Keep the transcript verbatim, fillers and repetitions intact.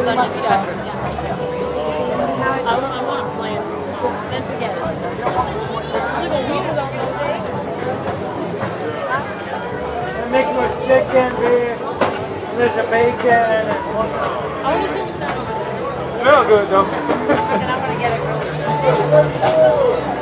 onions and peppers. I want, I want a plan. Then forget it. They're making with chicken, beef, there's a bacon, and one. I want to do that over there. Smell good though. And I want to get it really good.